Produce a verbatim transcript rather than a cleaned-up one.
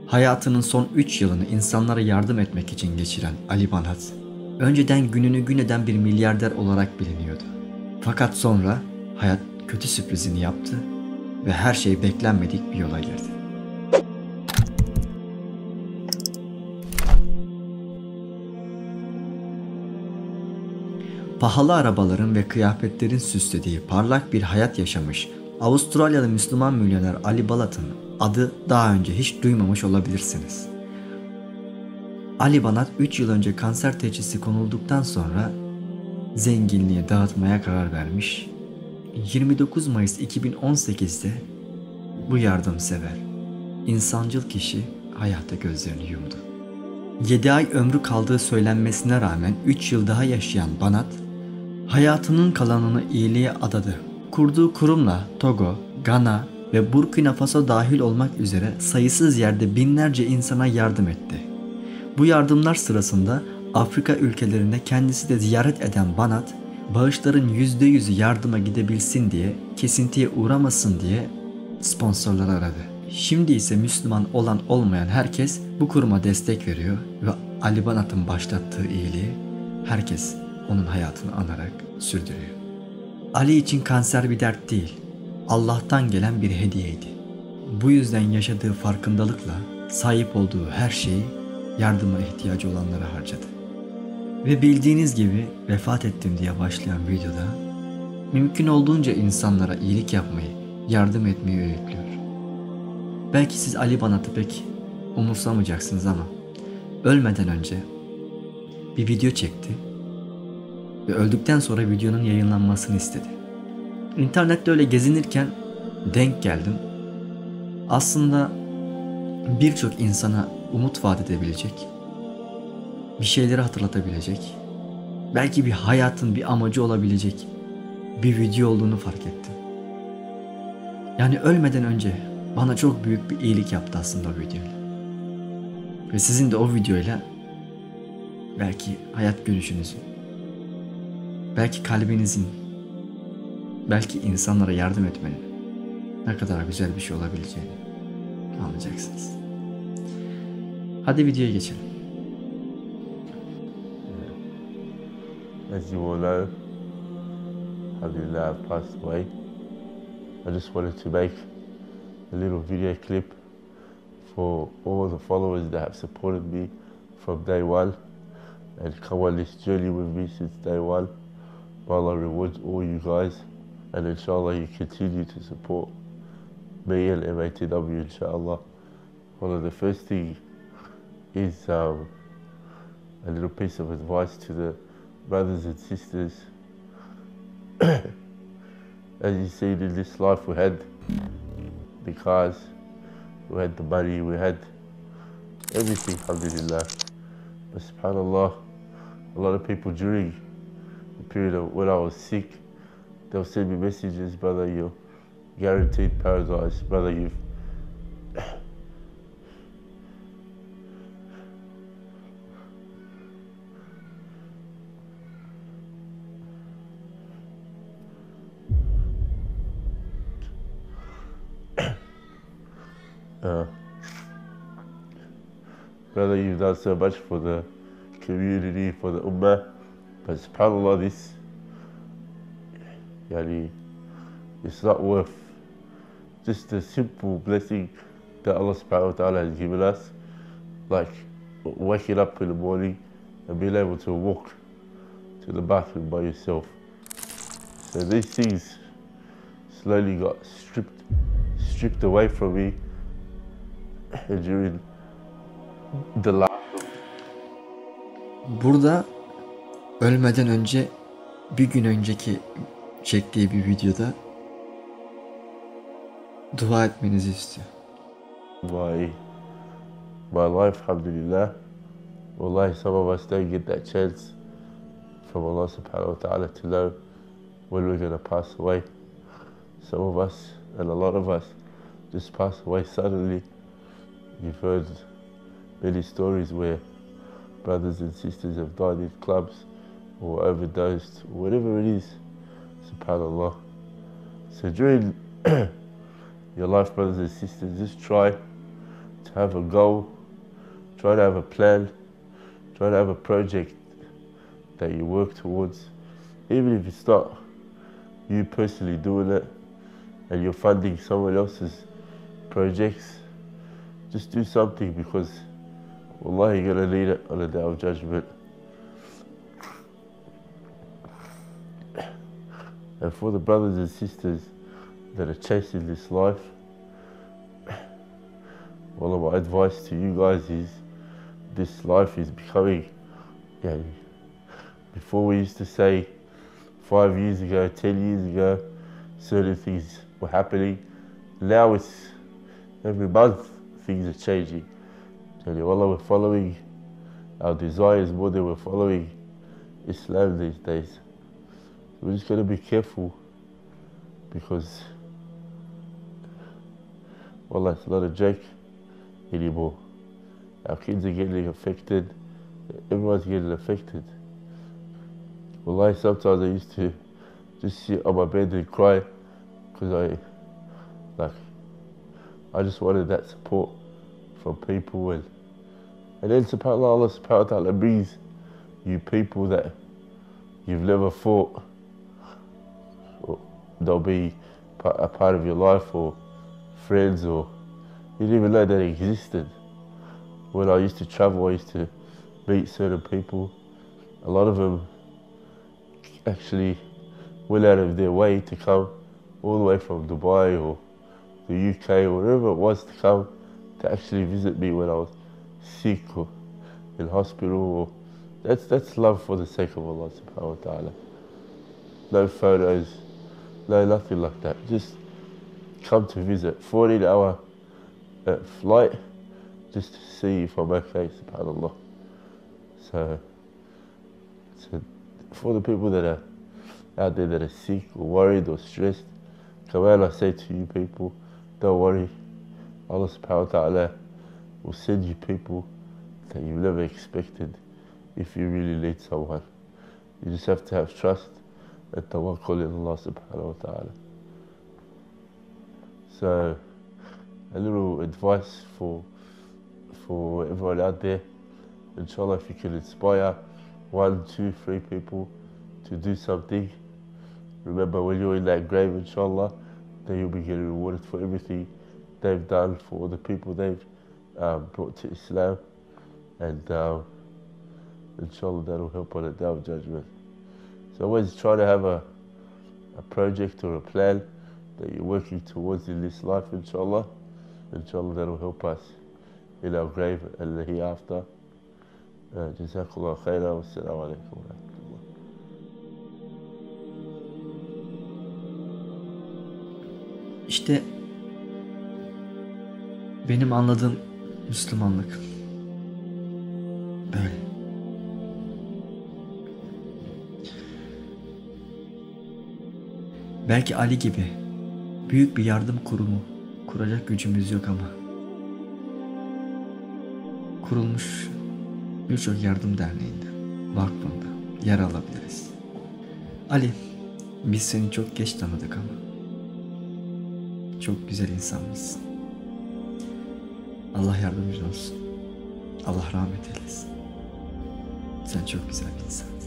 Hayatının son üç yılını insanlara yardım etmek için geçiren Ali Banat, önceden gününü gün eden bir milyarder olarak biliniyordu. Fakat sonra hayat kötü sürprizini yaptı ve her şey beklenmedik bir yola girdi. Pahalı arabaların ve kıyafetlerin süslediği parlak bir hayat yaşamış Avustralyalı Müslüman milyoner Ali Banat'ın adı daha önce hiç duymamış olabilirsiniz. Ali Banat üç yıl önce kanser teşhisi konulduktan sonra zenginliği dağıtmaya karar vermiş. yirmi dokuz Mayıs iki bin on sekiz'de bu yardımsever, insancıl kişi hayata gözlerini yumdu. yedi ay ömrü kaldığı söylenmesine rağmen üç yıl daha yaşayan Banat, hayatının kalanını iyiliğe adadı. Kurduğu kurumla Togo, Gana ve Burkina Faso dahil olmak üzere sayısız yerde binlerce insana yardım etti. Bu yardımlar sırasında Afrika ülkelerinde kendisi de ziyaret eden Banat, bağışların yüzde yüzü yardıma gidebilsin diye, kesintiye uğramasın diye sponsorlar aradı. Şimdi ise Müslüman olan olmayan herkes bu kuruma destek veriyor ve Ali Banat'ın başlattığı iyiliği herkes onun hayatını anarak sürdürüyor. Ali için kanser bir dert değil, Allah'tan gelen bir hediyeydi. Bu yüzden yaşadığı farkındalıkla sahip olduğu her şeyi yardıma ihtiyacı olanlara harcadı. Ve bildiğiniz gibi vefat ettim diye başlayan videoda mümkün olduğunca insanlara iyilik yapmayı, yardım etmeyi öğütlüyor. Belki siz Ali Banat'ı pek umursamayacaksınız ama ölmeden önce bir video çekti ve öldükten sonra videonun yayınlanmasını istedi. İnternette öyle gezinirken denk geldim. Aslında birçok insana umut vaat edebilecek, bir şeyleri hatırlatabilecek, belki bir hayatın bir amacı olabilecek bir video olduğunu fark ettim. Yani ölmeden önce bana çok büyük bir iyilik yaptı aslında o videoyla. Ve sizin de o videoyla belki hayat görüşünüzün, belki kalbinizin, belki insanlara yardım etmenin ne kadar güzel bir şey olabileceğini anlayacaksınız. Hadi videoya geçelim. As you all know, alhamdulillah, I've passed away. I just wanted to make a little video clip for all the followers that have supported me from day one and come on this journey with me since day one. May Allah reward all you guys, and inshallah you continue to support me and M A T W, inshallah. One of the first thing is um, a little piece of advice to the brothers and sisters. As you see in this life, we had the cars, we had the money, we had everything, alhamdulillah. But subhanallah, a lot of people during the period of when I was sick, they'll send me messages, brother, you're guaranteed paradise, brother, you've Uh, brother, you've done so much for the community, for the ummah, but subhanAllah, this, yani, it's not worth just the simple blessing that Allah subhanahu wa ta'ala has given us, like waking up in the morning and being able to walk to the bathroom by yourself. So these things slowly got stripped, stripped away from me during the life. Burada ölmeden önce bir gün önceki çektiği bir videoda dua etmenizi istiyor. My, my life, alhamdulillah. Wallahi, some of us don't get that chance from Allah subhanahu wa ta'ala to know when we're going to pass away. Some of us, and a lot of us, just pass away suddenly. You've heard many stories where brothers and sisters have died in clubs or overdosed, or whatever it is, subhanAllah. So during your life, brothers and sisters, just try to have a goal, try to have a plan, try to have a project that you work towards. Even if it's not you personally doing it and you're funding someone else's projects, just do something, because wallahi you're going to need it on the day of judgment. And for the brothers and sisters that are chasing this life, one of my advice to you guys is, this life is becoming, yeah, before we used to say five years ago, ten years ago, certain things were happening. Now it's every month things are changing. And wallah, we're following our desires more than we're following Islam these days. We're just going to be careful, because wallah, it's not a joke anymore. Our kids are getting affected. Everyone's getting affected. Wallahi, sometimes I used to just sit on my bed and cry, because I, like, I just wanted that support from people. And, and then subhanAllah, Allah subhanahu wa ta'ala brings you people that you've never thought they'll be a part of your life, or friends, or you didn't even know they existed. When I used to travel, I used to meet certain people. A lot of them actually went out of their way to come all the way from Dubai or the U K or wherever it was to come to actually visit me when I was sick or in hospital. Or that's that's love for the sake of Allah subhanahu wa ta'ala. No photos, no nothing like that. Just come to visit. fourteen hour uh, flight just to see if I'm okay, subhanAllah. So, so for the people that are out there that are sick or worried or stressed, come on, I say to you people, don't worry. Allah subhanahu wa ta'ala will send you people that you never expected if you really need someone. You just have to have trust and tawakkul in Allah subhanahu wa ta'ala. So, a little advice for for everyone out there. Inshallah, if you can inspire one, two, three people to do something, remember when you're in that grave, inshallah, then you'll be getting rewarded for everything they've done, for all the people they've um, brought to Islam, and um, inshallah that'll help on the day of judgment. So always try to have a, a project or a plan that you're working towards in this life, inshallah. Inshallah that'll help us in our grave and the hereafter. Uh, Jazakallah khairan wa assalamu alaikum wa rahmatullah. İşte benim anladığım Müslümanlık böyle. Belki Ali gibi büyük bir yardım kurumu kuracak gücümüz yok, ama kurulmuş birçok yardım derneğinde, vakfında yer alabiliriz. Ali, biz seni çok geç tanıdık ama çok güzel insanmışsın. Allah yardımcın olsun. Allah rahmet eylesin. Sen çok güzel bir insan.